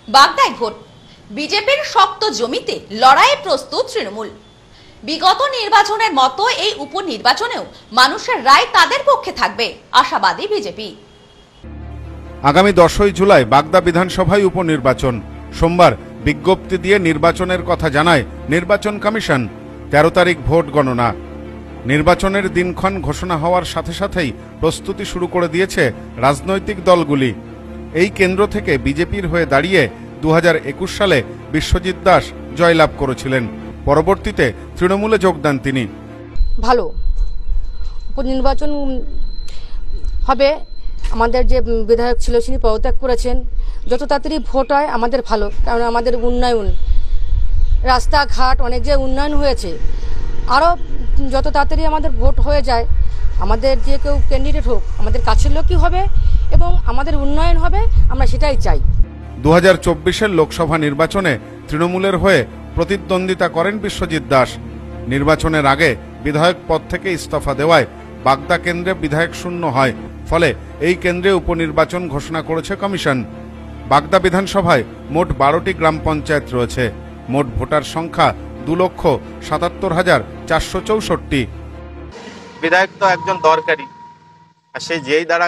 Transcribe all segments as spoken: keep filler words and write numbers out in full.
বাগদায় vote, বিজেপির শক্ত জমিতে লড়াইয়ে প্রস্তুত তৃণমূল। বিগত নির্বাচনের মতো এই উপনির্বাচনেও মানুষের রায় তাদের পক্ষে থাকবে, আশাবাদী বিজেপি। আগামী দশই জুলাই বাগদা বিধানসভায় উপনির্বাচন। সোমবার বিজ্ঞপ্তি দিয়ে নির্বাচনের কথা জানায় নির্বাচন কমিশন। তেরো তারিখ ভোট গণনা। নির্বাচনের দিনক্ষণ ঘোষণা হওয়ার সাথে সাথেই প্রস্তুতি শুরু করে দিয়েছে রাজনৈতিক দলগুলি। এই কেন্দ্র থেকে বিজেপির হয়ে দাঁড়িয়ে দু হাজার একুশ সালে বিশ্বজিৎ দাস জয়লাভ করেছিলেন। পরবর্তীতে তৃণমূলে যোগ দেন তিনি। ভালো উপনির্বাচন হবে। আমাদের যে বিধায়ক ছিল তিনি পদত্যাগ করেছেন। যত তাড়াতাড়ি ভোট হয় আমাদের ভালো, কারণ আমাদের উন্নয়ন, রাস্তাঘাট অনেক যে উন্নয়ন হয়েছে। আরও যত তাড়াতাড়ি আমাদের ভোট হয়ে যায়, আমাদের যে কেউ ক্যান্ডিডেট হোক আমাদের কাছের লোকই হবে এবং আমাদের উন্নয়ন হবে, আমরা সেটাই চাই। দু হাজার চব্বিশের লোকসভা নির্বাচনে তৃণমূলের হয়ে প্রতিদ্বন্দ্বিতা করেন বিশ্বজিৎ দাস। নির্বাচনের আগে বিধায়ক পদ থেকে ইস্তফা দেওয়ায় বাগদা কেন্দ্রে বিধায়ক শূন্য হয়। ফলে এই কেন্দ্রে উপনির্বাচন ঘোষণা করেছে কমিশন। বাগদা বিধানসভায় মোট বারোটি গ্রাম পঞ্চায়েত রয়েছে। মোট ভোটার সংখ্যা দু লক্ষ সাতাত্তর হাজার চারশো চৌষট্টি। বিধায়ক তো একজন দরকারি, আর সে যেই দ্বারা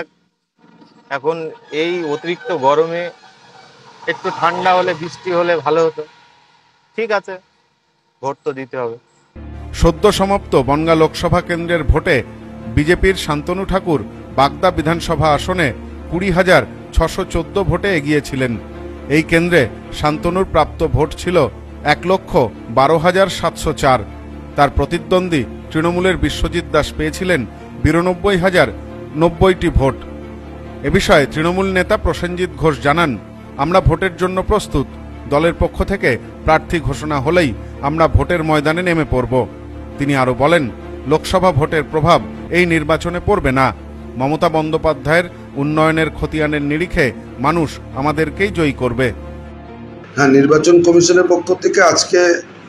এখন এই অতিরিক্ত গরমে একটু ঠান্ডা হলে, বৃষ্টি হলে ভালো হতো। ঠিক আছে, ভোট তো দিতে হবে। সদ্য সমাপ্ত বনগাঁ লোকসভা কেন্দ্রের ভোটে বিজেপির শান্তনু ঠাকুর বাগদা বিধানসভা আসনে কুড়ি হাজার ছশো চোদ্দ ভোটে এগিয়েছিলেন। এই কেন্দ্রে শান্তনুর প্রাপ্ত ভোট ছিল এক লক্ষ বারো হাজার সাতশো চার। তার প্রতিদ্বন্দ্বী তৃণমূলের বিশ্বজিৎ দাস পেয়েছিলেন বিরানব্বই হাজার নব্বইটি ভোট। এ বিষয়ে তৃণমূল নেতা প্রসেনজিৎ ঘোষ জানান, আমরা ভোটের জন্য প্রস্তুত। দলের পক্ষ থেকে প্রার্থী ঘোষণা হলেই আমরা ভোটের ময়দানে নেমে পড়ব। তিনি আরো বলেন, লোকসভা ভোটের প্রভাব এই নির্বাচনে পড়বে না। মমতা বন্দ্যোপাধ্যায়ের উন্নয়নের খতিয়ানের নিরিখে মানুষ আমাদেরকেই জয়ী করবে। হ্যাঁ, নির্বাচন কমিশনের পক্ষ থেকে আজকে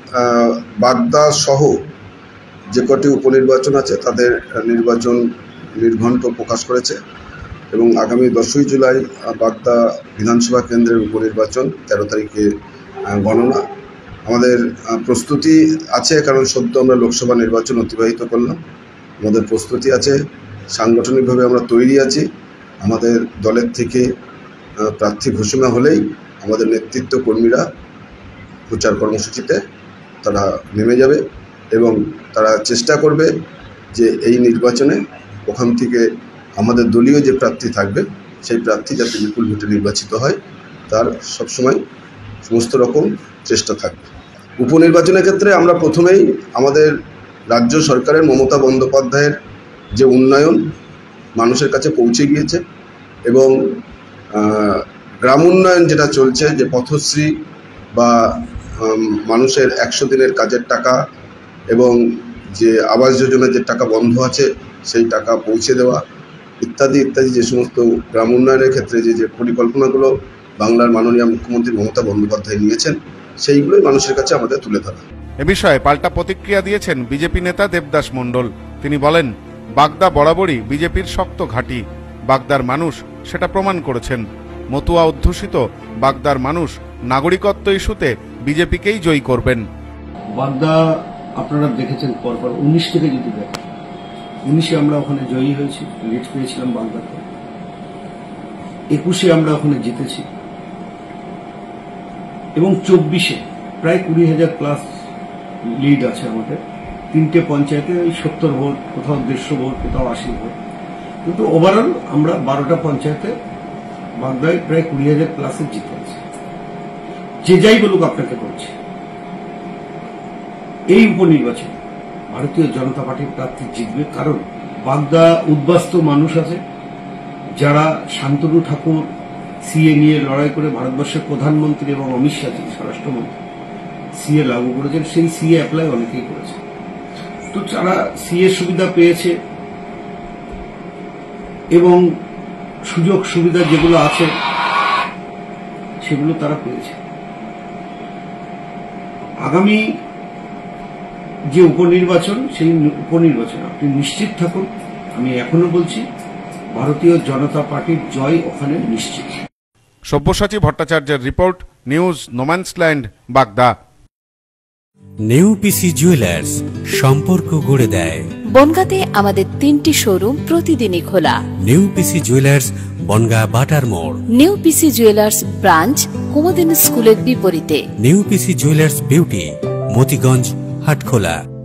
বাগদা সহ যে কটি উপনির্বাচন আছে তাদের নির্বাচন নির্ঘণ্ট প্রকাশ করেছে এবং আগামী দশই জুলাই বাগদা বিধানসভা কেন্দ্রের উপনির্বাচন, তেরো তারিখে গণনা। আমাদের প্রস্তুতি আছে, কারণ সদ্য আমরা লোকসভা নির্বাচন অতিবাহিত করলাম। আমাদের প্রস্তুতি আছে, সাংগঠনিকভাবে আমরা তৈরি আছি। আমাদের দলের থেকে প্রার্থী ঘোষণা হলেই আমাদের নেতৃত্ব কর্মীরা প্রচার কর্মসূচিতে তারা নেমে যাবে এবং তারা চেষ্টা করবে যে এই নির্বাচনে ওখান থেকে আমাদের দলীয় যে প্রার্থী থাকবে সেই প্রার্থী যাতে বিপুল ভোটে নির্বাচিত হয়, তার সবসময় সমস্ত রকম চেষ্টা থাকবে। উপনির্বাচনের ক্ষেত্রে আমরা প্রথমেই আমাদের রাজ্য সরকারের মমতা বন্দ্যোপাধ্যায়ের যে উন্নয়ন মানুষের কাছে পৌঁছে গিয়েছে এবং গ্রাম উন্নয়ন যেটা চলছে, যে পথশ্রী বা মানুষের একশো দিনের কাজের টাকা এবং যে আবাস যোজনার যে টাকা বন্ধ আছে সেই টাকা পৌঁছে দেওয়া ইত্যাদি ইত্যাদি যে সমস্ত গ্রাম উন্নয়নের ক্ষেত্রে যে যে পরিকল্পনাগুলো বাংলার মাননীয় মুখ্যমন্ত্রী মমতা বন্দ্যোপাধ্যায় নিয়েছেন, সেইগুলোই মানুষের কাছে আমাদের তুলে ধরা। এ বিষয়ে পাল্টা প্রতিক্রিয়া দিয়েছেন বিজেপি নেতা দেবদাস মণ্ডল। তিনি বলেন, বাগদা বরাবরই বিজেপির শক্ত ঘাঁটি। বাগদার মানুষ সেটা প্রমাণ করেছেন। মতুয়া অধ্যুষিত বাগদার মানুষ নাগরিকত্ব ইস্যুতে বিজেপিকেই জয়ী করবেন। বাগদা আপনারা দেখেছেন পরপর উনিশ থেকে যদি দেখেন, উনিশে আমরা ওখানে জয়ী হয়েছি, লিড পেয়েছিলাম বাগদাতে। একুশে আমরা ওখানে জিতেছি এবং চব্বিশে প্রায় কুড়ি হাজার প্লাস লিড আছে আমাদের। তিনটে পঞ্চায়েতে ওই সত্তর ভোট, কোথাও দেড়শো ভোট, কোথাও আশি ভোট, কিন্তু ওভারঅল আমরা বারোটা পঞ্চায়েতে বাগদায় প্রায় কুড়ি হাজার প্লাসে জিতে আছে। যে যাই বলুক আপনাকে করছে, এই উপনির্বাচনে ভারতীয় জনতা পার্টির প্রার্থী জিতবে, কারণ বাগদা উদ্বাস্তু মানুষ আছে যারা শান্তনু ঠাকুর সিএ নিয়ে লড়াই করে ভারতবর্ষের প্রধানমন্ত্রী এবং অমিত শাহ স্বরাষ্ট্রমন্ত্রী সিএ লাগু করেছেন, সেই সিএ অ্যাপ্লাই অনেকেই করেছে। তো যারা সিএ সুবিধা পেয়েছে এবং সুযোগ সুবিধা যেগুলো আছে সেগুলো তারা পেয়েছে। আগামী যে উপনির্বাচন, সেই উপনির্বাচন আপনি নিশ্চিত থাকুন, আমি এখনো বলছি ভারতীয় জনতা পার্টির জয় ওখানে নিশ্চিত। সব্যসাচী ভট্টাচার্যের রিপোর্ট, নিউজ নোম্যান্সল্যান্ড, বাগদা। নেউপিসি জুয়েলার্স, সম্পর্ক গড়ে দেয়। বনগাঁতে আমাদের তিনটি শোরুম প্রতিদিনই খোলা। নেউপিসি জুয়েলার্স, বনগাঁ বাটার মোড়। নেউপিসি জুয়েলার্স ব্রাঞ্চ, কুমুদিনী স্কুলের বিপরীতে। নেউপিসি জুয়েলার্স বিউটি, মতিগঞ্জ, হাটখোলা।